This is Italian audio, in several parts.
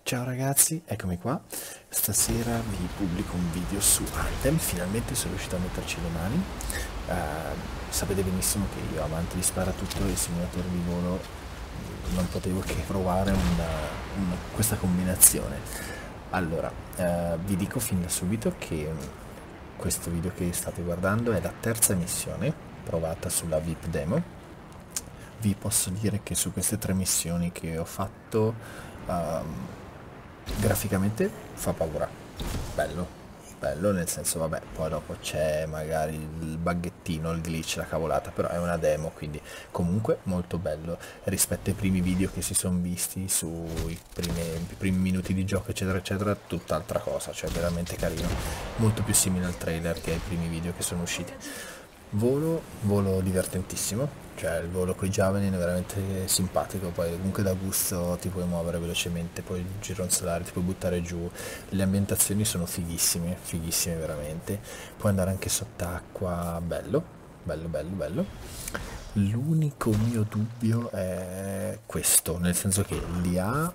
Ciao ragazzi, eccomi qua. Stasera vi pubblico un video su Anthem, finalmente sono riuscito a metterci le mani. Sapete benissimo che io, amante di sparatutto e simulatore di volo, non potevo che provare questa combinazione. Allora, vi dico fin da subito che questo video che state guardando è la terza missione provata sulla VIP Demo. Vi posso dire che su queste tre missioni che ho fatto, graficamente fa paura. Bello, bello nel senso, vabbè, poi dopo c'è magari il buggettino, il glitch, la cavolata, però è una demo, quindi comunque molto bello rispetto ai primi video che si sono visti sui primi minuti di gioco, eccetera eccetera, tutt'altra cosa, cioè veramente carino, molto più simile al trailer che ai primi video che sono usciti. Volo divertentissimo, cioè il volo con i Javelin è veramente simpatico, poi comunque da gusto ti puoi muovere velocemente, puoi gironzolare, ti puoi buttare giù, le ambientazioni sono fighissime, fighissime veramente, puoi andare anche sott'acqua, bello, bello, bello, bello. L'unico mio dubbio è questo, nel senso che l'IA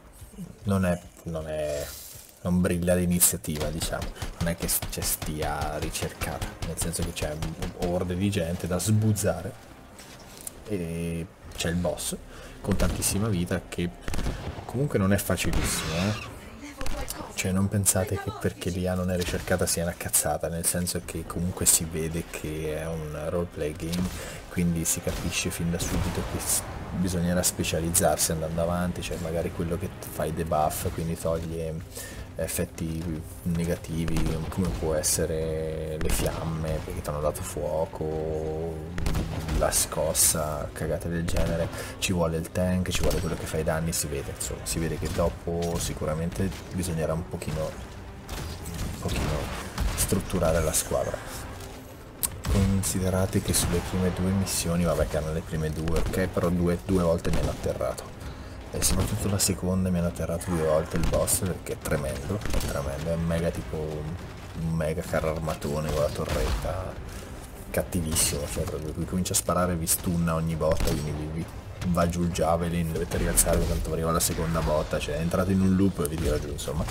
non brilla l'iniziativa, diciamo, non è che c'è stia ricercata, nel senso che c'è orde di gente da sbuzzare e c'è il boss con tantissima vita che comunque non è facilissimo, Cioè non pensate che perché l'IA non è ricercata sia una cazzata, nel senso che comunque si vede che è un roleplay game, quindi si capisce fin da subito che bisognerà specializzarsi andando avanti, cioè magari quello che fa i debuff, quindi toglie effetti negativi come può essere le fiamme perché ti hanno dato fuoco, la scossa, cagate del genere, ci vuole il tank, ci vuole quello che fa i danni, si vede, insomma, si vede che dopo sicuramente bisognerà un pochino strutturare la squadra. Considerate che sulle prime due missioni, vabbè che hanno le prime due, ok, però due volte mi hanno atterrato. E soprattutto la seconda mi hanno atterrato due volte il boss perché è tremendo, è mega tipo un mega carro armatone con la torretta, cattivissimo, cioè proprio qui comincia a sparare, vi stunna ogni botta, quindi vi va giù il javelin, dovete rialzarvi tanto arriva la seconda botta, cioè entrate in un loop e vi tira giù, insomma.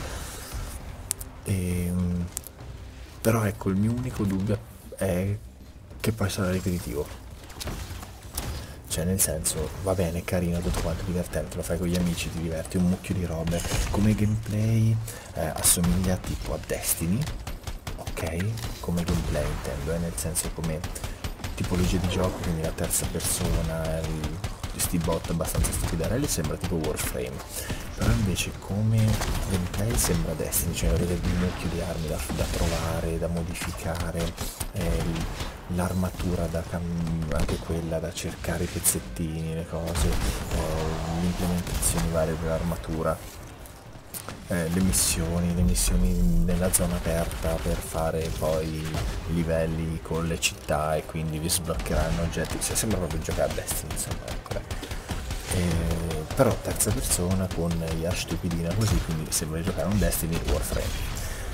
E, però ecco, il mio unico dubbio è che poi sarà ripetitivo, cioè nel senso va bene, carino, tutto quanto divertente, lo fai con gli amici, ti diverti un mucchio di robe, come gameplay assomiglia tipo a Destiny, ok? Come gameplay intendo, nel senso come tipologia di gioco, quindi la terza persona, questi bot abbastanza stupidarelli, sembra tipo Warframe, però invece come gameplay sembra Destiny, cioè avete un mucchio di armi da trovare, da modificare, l'armatura anche quella da cercare i pezzettini, le cose, le implementazioni varie dell'armatura, le missioni nella zona aperta per fare poi i livelli con le città e quindi vi sbloccheranno oggetti, cioè, sembra proprio giocare a Destiny, insomma, ecco, però terza persona con IA stupidina così, quindi sembra giocare a un Destiny Warframe.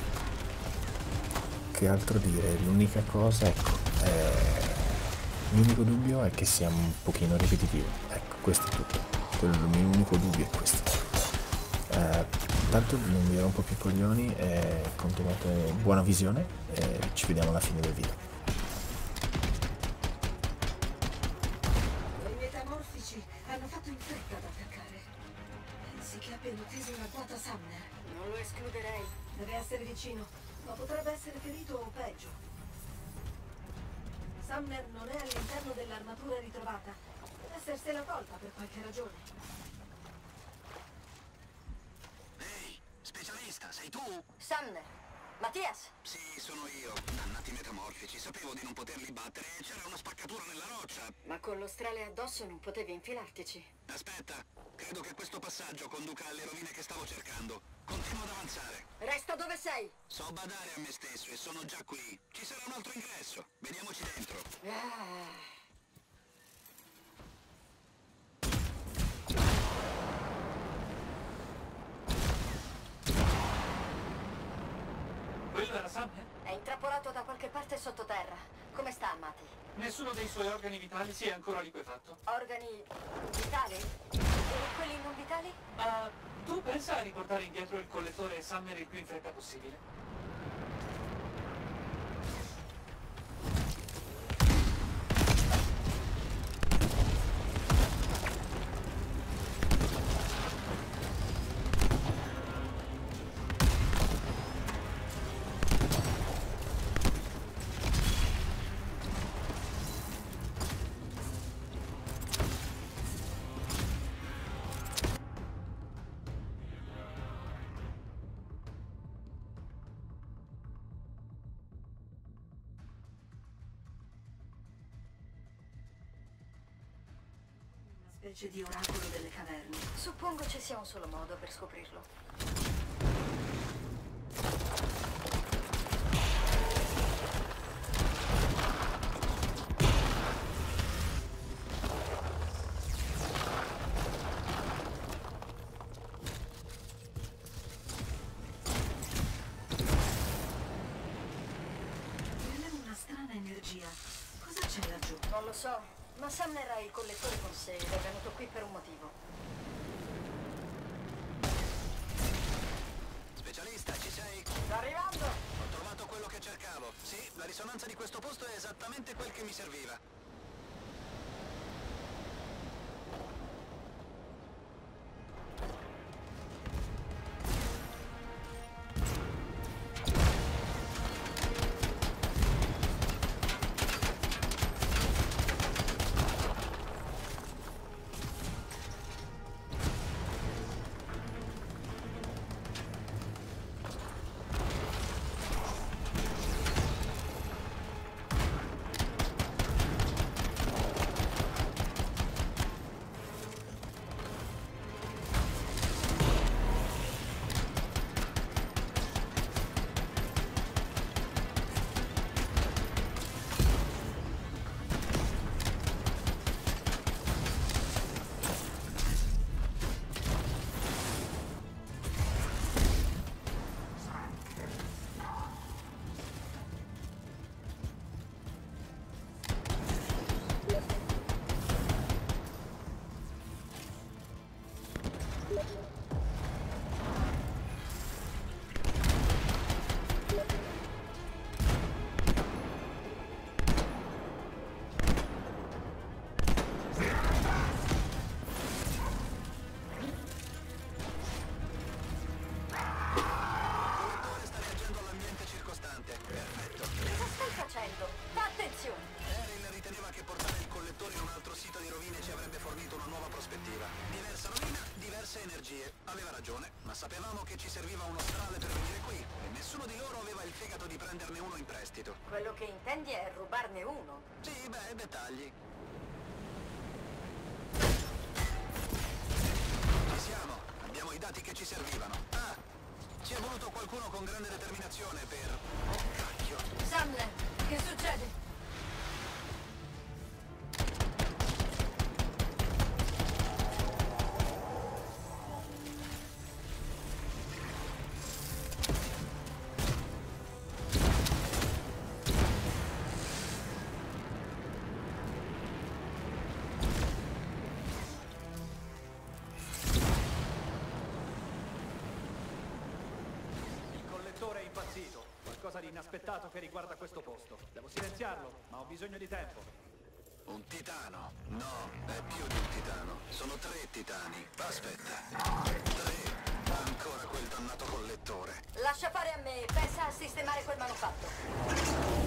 Che altro dire? L'unica cosa, ecco, l'unico dubbio è che sia un pochino ripetitivo, ecco, questo è tutto, il mio unico dubbio è questo. Tanto non vi rompo più i coglioni, continuate, buona visione e ci vediamo alla fine del video. I metamorfici hanno fatto in fretta ad attaccare. Pensi che abbiano teso una quota Sumner? Non lo escluderei. Deve essere vicino, ma potrebbe essere ferito o peggio. Sumner non è all'interno dell'armatura ritrovata. Deve essersela tolta per qualche ragione. Ehi, specialista, sei tu? Sumner! Mattias! Sì, sono io. Dannati metamorfici, sapevo di non poterli battere e c'era una spaccatura nella roccia. Ma con lo strale addosso non potevi infilartici. Aspetta, credo che questo passaggio conduca alle rovine che stavo cercando. Continuo ad avanzare. Resta dove sei! So badare a me stesso e sono già qui. Ci sarà un altro ingresso. Vediamoci dentro. Quello era Summer? È intrappolato da qualche parte sottoterra. Come sta, Amati? Nessuno dei suoi organi vitali si è ancora liquefatto. Organi vitali? E quelli non vitali? Tu per pensa a riportare indietro il collettore Sumner il più in fretta possibile? Specie di oracolo delle caverne. Suppongo ci sia un solo modo per scoprirlo. Viene una strana energia. Cosa c'è laggiù? Non lo so, ma Sumner ha il collettore con sé ed è venuto qui per un motivo. Specialista, ci sei? Sto arrivando! Ho trovato quello che cercavo. Sì, la risonanza di questo posto è esattamente quel che mi serviva. Energie. Aveva ragione, ma sapevamo che ci serviva uno strale per venire qui e nessuno di loro aveva il fegato di prenderne uno in prestito. Quello che intendi è rubarne uno. Sì, beh, dettagli. Ci siamo, abbiamo i dati che ci servivano. Ah, ci è voluto qualcuno con grande determinazione per... Oh, cacchio. Sumner, che succede? Qualcosa di inaspettato che riguarda questo posto. Devo silenziarlo, ma ho bisogno di tempo. Un titano? No, è più di un titano. Sono 3 titani. Aspetta. 3. Ancora quel dannato collettore. Lascia fare a me, pensa a sistemare quel manufatto.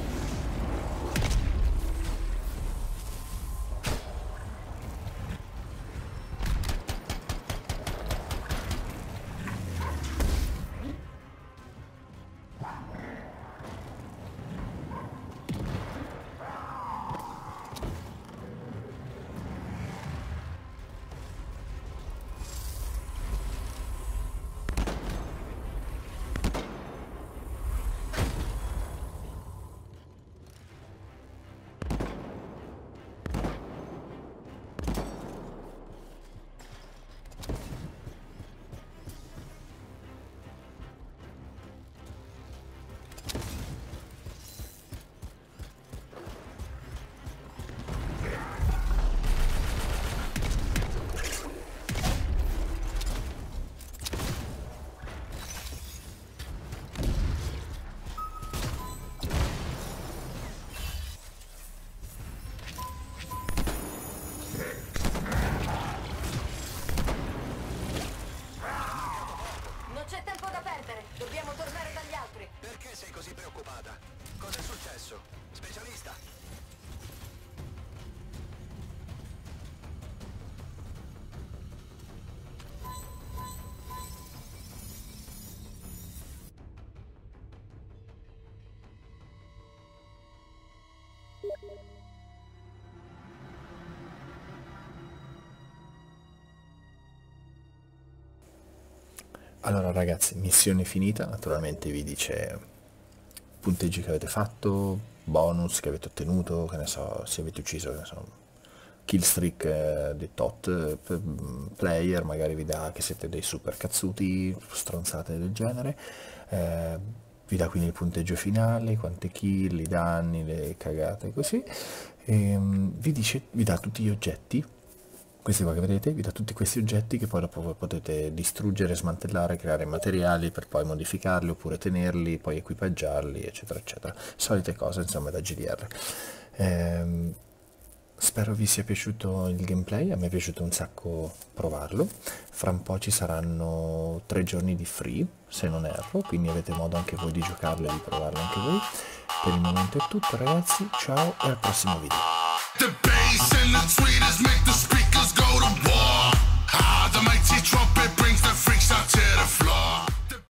Allora ragazzi, missione finita, naturalmente vi dice punteggi che avete fatto, bonus che avete ottenuto, che ne so, se avete ucciso, che ne so, kill streak di tot player, magari vi dà che siete dei super cazzuti, stronzate del genere, vi dà quindi il punteggio finale, quante kill, i danni, le cagate, così, e vi dà tutti gli oggetti, questi qua che vedete, vi dà tutti questi oggetti che poi dopo voi potete distruggere, smantellare, creare materiali per poi modificarli oppure tenerli, poi equipaggiarli, eccetera eccetera, solite cose insomma da GDR. Spero vi sia piaciuto il gameplay, a me è piaciuto un sacco provarlo. Fra un po' ci saranno 3 giorni di free, se non erro, quindi avete modo anche voi di giocarlo e di provarlo anche voi. Per il momento è tutto ragazzi, ciao e al prossimo video. The bass and the tweeters make the speakers go to war. The mighty trumpet brings the freaks out to the floor.